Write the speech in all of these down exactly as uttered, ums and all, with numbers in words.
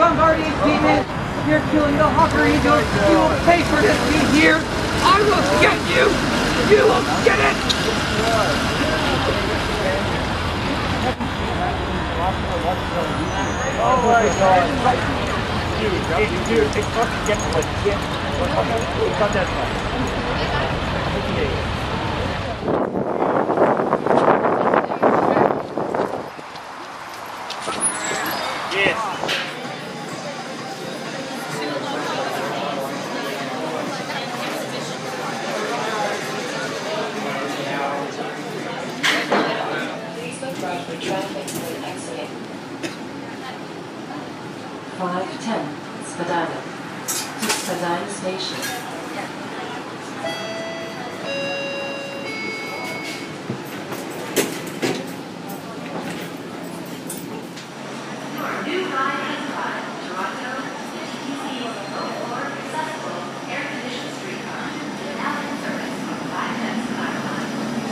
Bombardier demon. You're killing the Hawker Eagles. You will pay for this being here. I will get you. You will get it. Oh my God. Dude, dude, dude, it's fucking getting legit. It's not that fun. Yes. Please look right for traffic when exiting. five ten, Spadina. To Spadina Station. New ride has arrived. Toronto, T T C, low-floor, accessible, air-conditioned streetcar. Now in service on five ten Spadina line.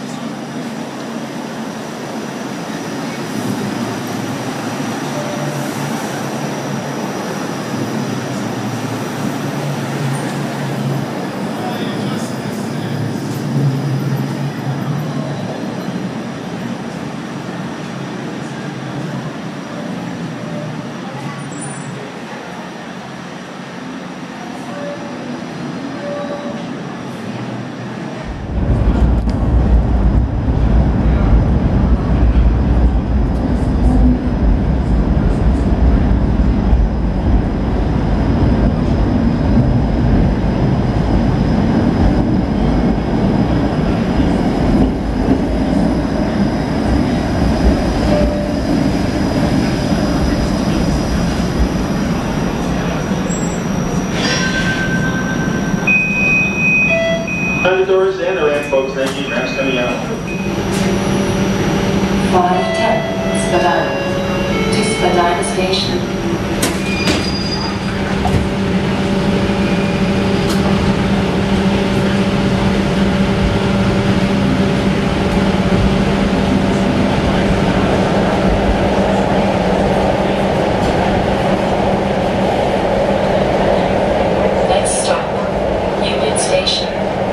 The doors and the ramp, folks. Thank you. Ramp's coming out. five ten, Spadina. To Spadina Station. Next stop, Union Station.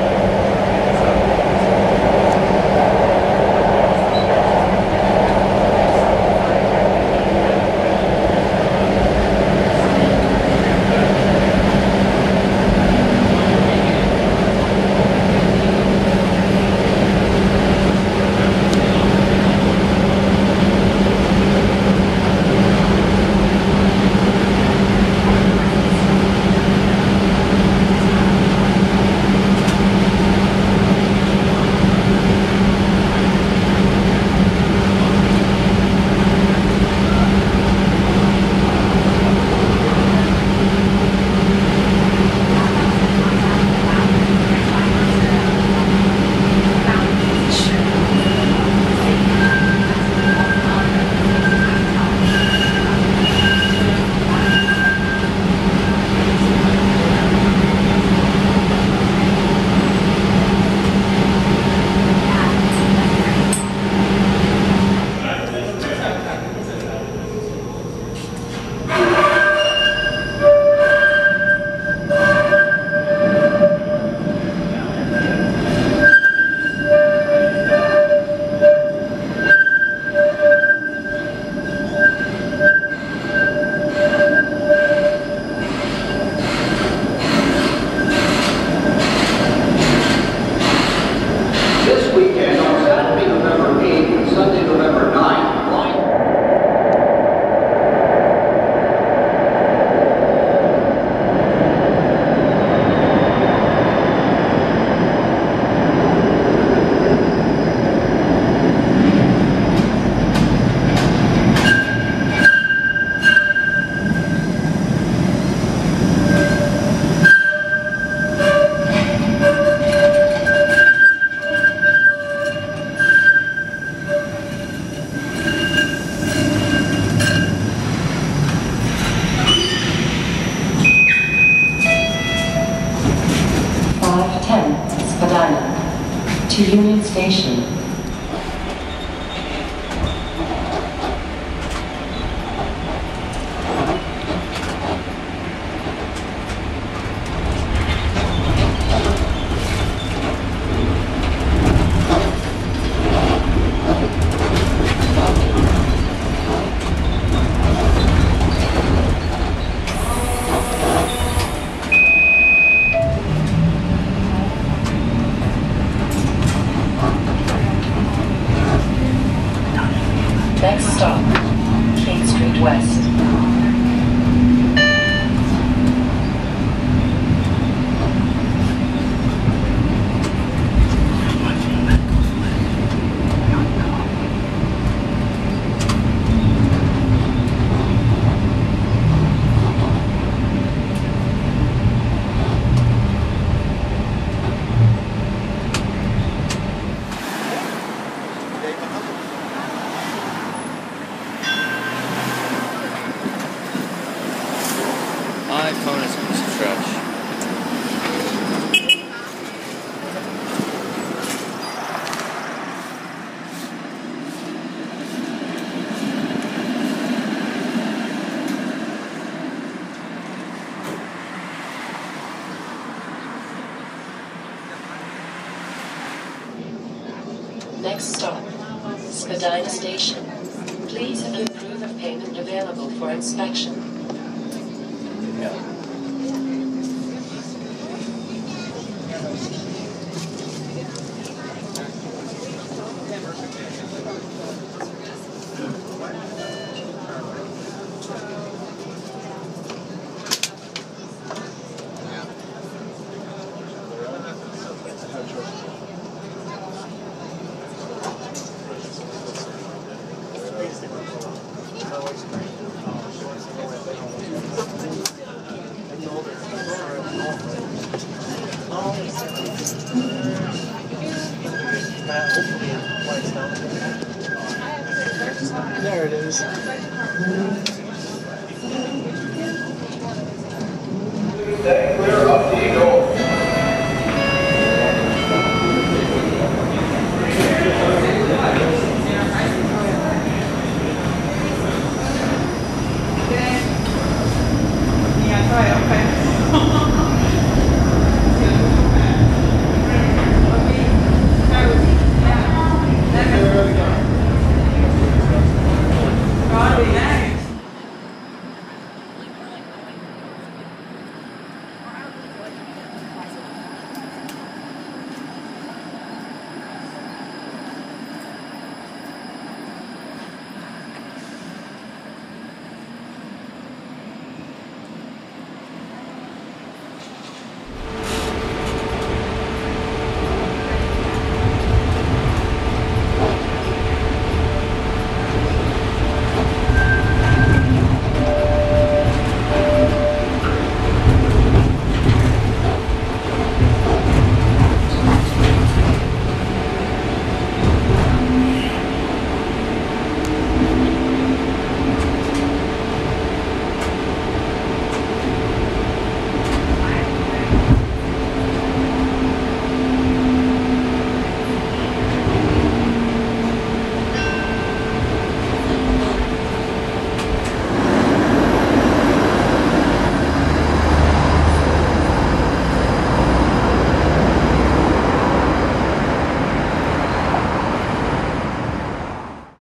to Union Station. Next stop, King Street West. iPhone is a piece of trash. Next stop, Spadina Station. Please have your proof of payment available for inspection. Yeah. There it is.